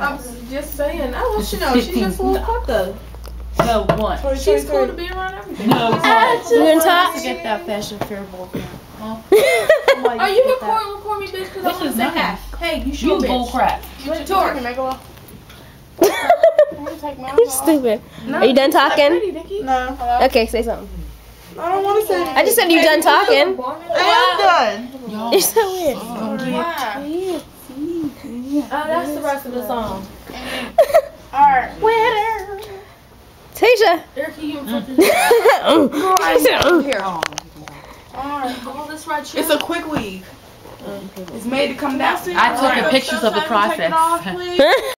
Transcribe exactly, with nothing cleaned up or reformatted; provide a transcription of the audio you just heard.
I'm just saying. I want you to know she's just a little cut though. No, one. She's cool to be around everything. No, you gonna talk? To get that fashion fair boyfriend. Huh? Are you recording? Record me, bitch, because I want to say hi. Hey, you should. You bull crap. You George. You're stupid. No, are you done talking? Pretty, no. Okay, say something. I don't want to say. I just said you done talking. I am done. You're so weird. Oh, that's the rest of the song. Alright. Winner. Tasha. Erica, you in front of Here. all this right here. It's a quick weave. It's made to come down. I took the pictures of the process.